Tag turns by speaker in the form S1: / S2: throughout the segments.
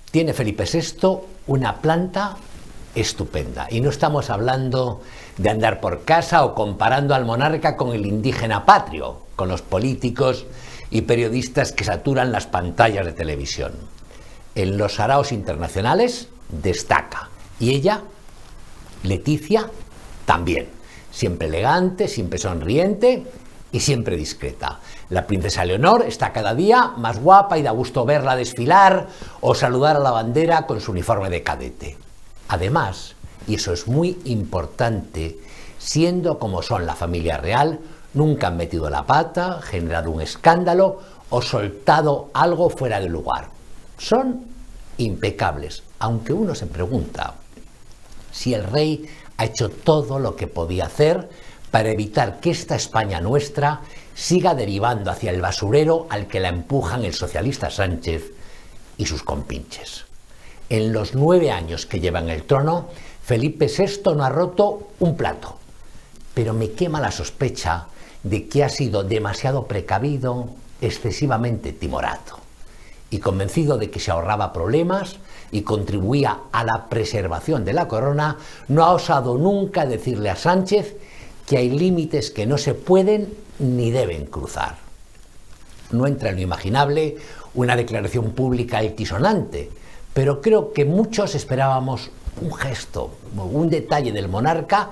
S1: Tiene Felipe VI una planta estupenda. Y no estamos hablando de andar por casa o comparando al monarca con el indígena patrio, con los políticos y periodistas que saturan las pantallas de televisión. En los saraos internacionales destaca. Y ella, Leticia, también. Siempre elegante, siempre sonriente y siempre discreta. La princesa Leonor está cada día más guapa y da gusto verla desfilar o saludar a la bandera con su uniforme de cadete. Además, y eso es muy importante, siendo como son la familia real, nunca han metido la pata, generado un escándalo o soltado algo fuera de lugar. Son impecables, aunque uno se pregunta si el rey ha hecho todo lo que podía hacer para evitar que esta España nuestra siga derivando hacia el basurero al que la empujan el socialista Sánchez y sus compinches. En los 9 años que lleva en el trono, Felipe VI no ha roto un plato, pero me quema la sospecha de que ha sido demasiado precavido, excesivamente timorato, y convencido de que se ahorraba problemas y contribuía a la preservación de la corona, no ha osado nunca decirle a Sánchez que hay límites que no se pueden ni deben cruzar. No entra en lo imaginable una declaración pública altisonante, pero creo que muchos esperábamos un gesto, un detalle del monarca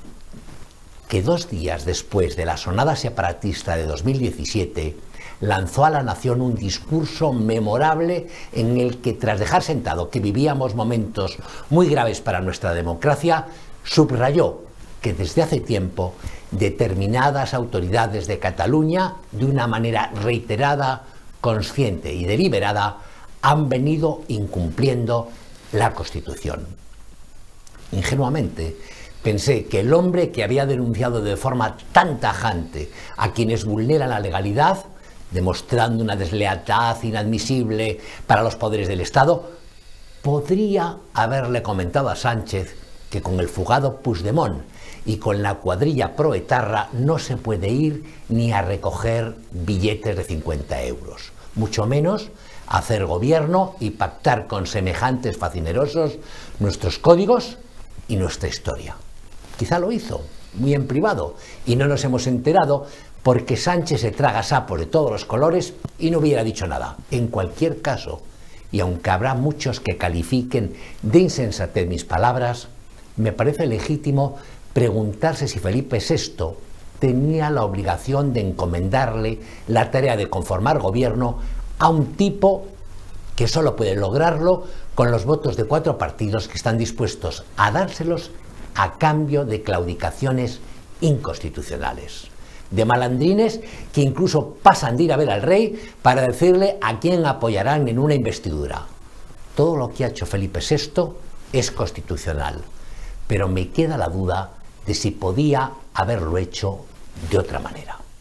S1: que 2 días después de la sonada separatista de 2017 lanzó a la nación un discurso memorable en el que, tras dejar sentado que vivíamos momentos muy graves para nuestra democracia, subrayó que desde hace tiempo determinadas autoridades de Cataluña, de una manera reiterada, consciente y deliberada, han venido incumpliendo la Constitución. Ingenuamente, pensé que el hombre que había denunciado de forma tan tajante a quienes vulneran la legalidad, demostrando una deslealtad inadmisible para los poderes del Estado, podría haberle comentado a Sánchez que con el fugado Puigdemont y con la cuadrilla proetarra no se puede ir ni a recoger billetes de 50 euros, mucho menos hacer gobierno y pactar con semejantes facinerosos nuestros códigos y nuestra historia. Quizá lo hizo, muy en privado, y no nos hemos enterado porque Sánchez se traga sapos de todos los colores y no hubiera dicho nada. En cualquier caso, y aunque habrá muchos que califiquen de insensatez mis palabras, me parece legítimo preguntarse si Felipe VI tenía la obligación de encomendarle la tarea de conformar gobierno a un tipo que solo puede lograrlo con los votos de 4 partidos que están dispuestos a dárselos a cambio de claudicaciones inconstitucionales, de malandrines que incluso pasan de ir a ver al rey para decirle a quién apoyarán en una investidura. Todo lo que ha hecho Felipe VI es constitucional, pero me queda la duda de si podía haberlo hecho de otra manera.